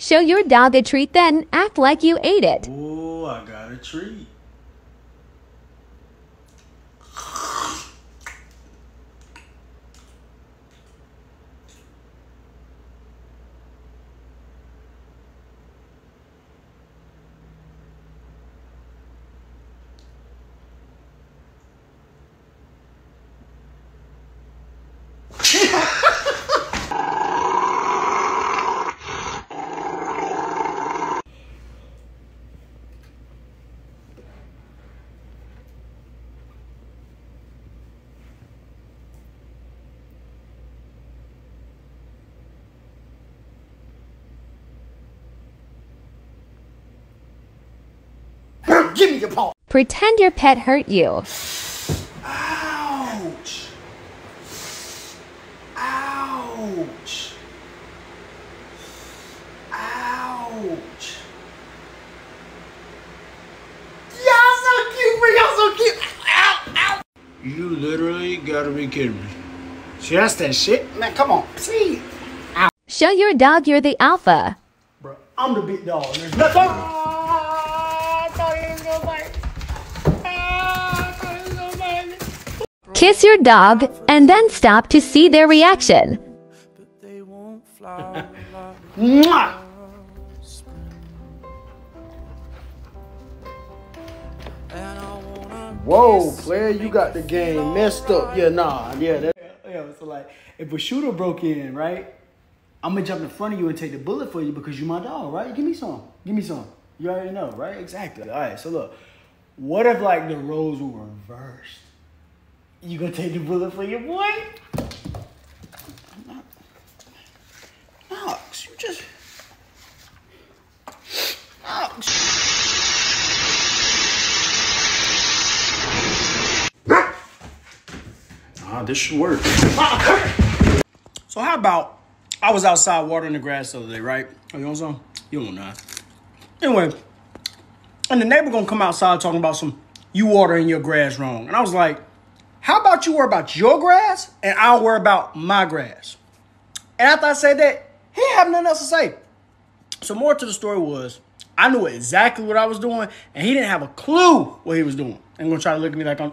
Show your dog a treat, then act like you ate it. Oh, I got a treat. Give me your paw. Pretend your pet hurt you. Ouch. Ouch. Ouch. Y'all so cute, bro. Y'all so cute. Ow, ow. You literally gotta be kidding me. See, that's that shit? Man, come on. See? Ow. Show your dog you're the alpha. Bro, I'm the big dog. There's nothing. Kiss your dog and then stop to see their reaction. Mwah! Whoa, player, you got the game messed up. Yeah, nah, yeah. So like, if a shooter broke in, right, I'm gonna jump in front of you and take the bullet for you because you're my dog, right? Give me some. Give me some. You already know, right? Exactly. All right, so look, what if like the roles were reversed? You gonna take the bullet for your boy? Knox, you just... Knox. This should work. So how about, I was outside watering the grass the other day, right? Oh, you want some? You don't know. Anyway, and the neighbor gonna come outside talking about some, you watering your grass wrong. And I was like, how about you worry about your grass and I'll worry about my grass? And after I said that, he didn't have nothing else to say. So more to the story was, I knew exactly what I was doing and he didn't have a clue what he was doing. And gonna try to look at me like I'm...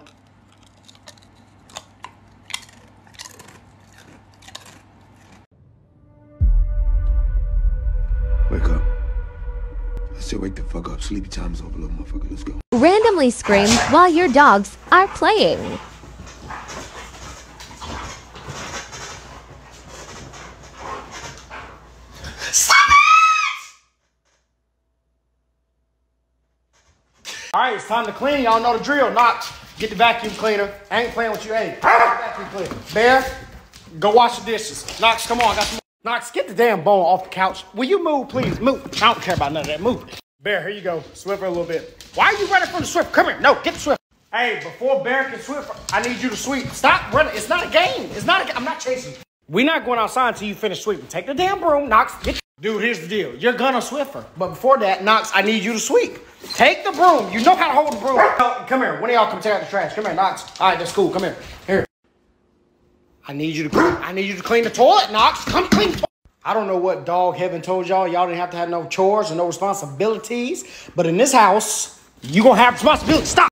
Wake up. I said wake the fuck up. Sleepy time's over, little motherfucker. Let's go. Randomly scream while your dogs are playing. All right, it's time to clean. Y'all know the drill. Knox, get the vacuum cleaner. I ain't playing with you. Hey, vacuum cleaner. Bear, go wash the dishes. Knox, come on. I got some. Knox, get the damn bone off the couch. Will you move, please? Move. I don't care about none of that. Move. Bear, here you go. Swiffer a little bit. Why are you running from the Swift? Come here. No, get the Swift. Hey, before Bear can Swiffer, I need you to sweep. Stop running. It's not a game. It's not a game. I'm not chasing you. We're not going outside until you finish sweeping. Take the damn broom, Knox. Dude, here's the deal. You're gonna Swiffer. But before that, Knox, I need you to sweep. Take the broom. You know how to hold the broom. Come here. One of y'all come take out the trash. Come here, Knox. All right, that's cool. Come here. Here. I need you to clean the toilet, Knox. Come clean the toilet. I don't know what dog heaven told y'all. Y'all didn't have to have no chores or no responsibilities. But in this house, you gonna have responsibilities. Stop.